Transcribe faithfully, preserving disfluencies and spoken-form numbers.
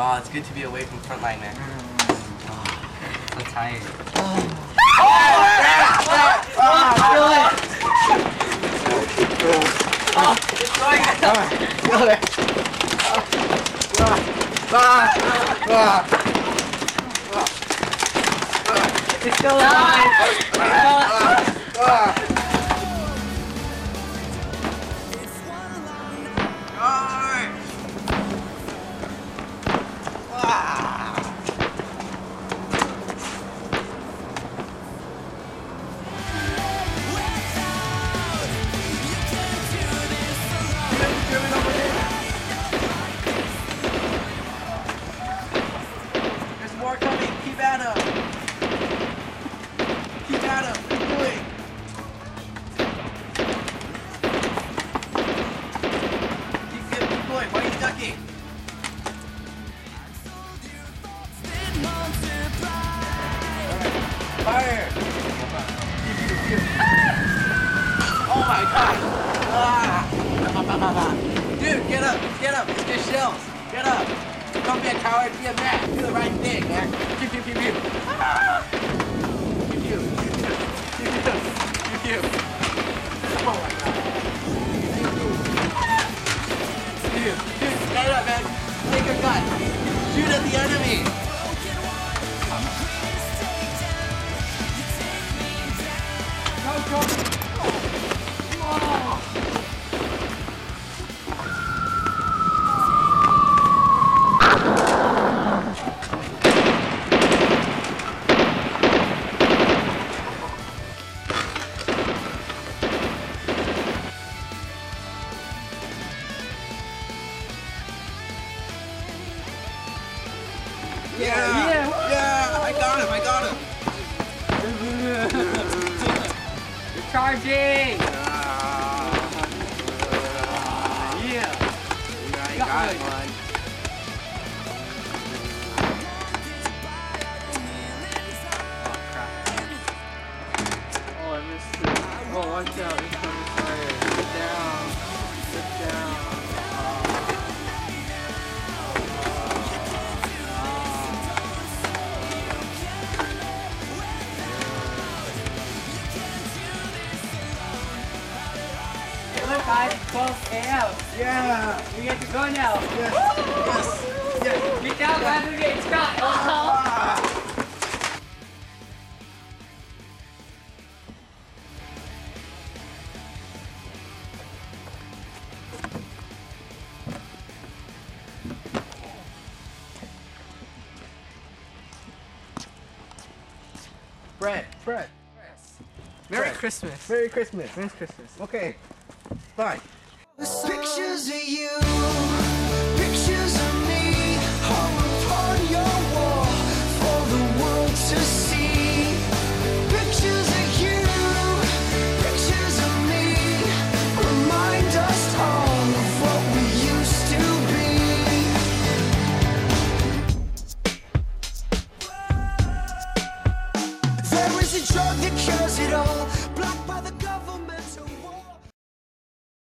Oh, it's good to be away from frontline, man. Oh, so tired. Oh, yeah, yeah. Oh, feel it. Oh, it's going out. Feel it. It's still alive. There's more coming. Keep at him. Keep at him. Keep doing. Keep, keep, keep going. Why are you ducking? Fire! Oh my god! Ah. Dude, get up! Get up! It's just shells! Get up! Don't be a coward, be a man! Do the right thing, man! Pew pew pew pew! Ah. Pew pew! Pew pew! Pew pew! Pew pew! Oh my god! Dude, dude, stand up, man! Take a gun! Shoot at the enemy! Go, go! Oh. Yeah, yeah, yeah, I got him, I got him. You're charging. Uh, Yeah. I got him, man. Oh crap. Oh, I missed it. Oh, watch out. It's coming fire. Sit down. Sit down. Look guys, twelve A M. Yeah. We get to go now. Yes. Yes. Yes. Get down, guys. We're getting shot. Oh. Ah. Brett, Brett. Merry Brett. Christmas. Merry Christmas. Merry Christmas. Okay. Bye. Pictures of you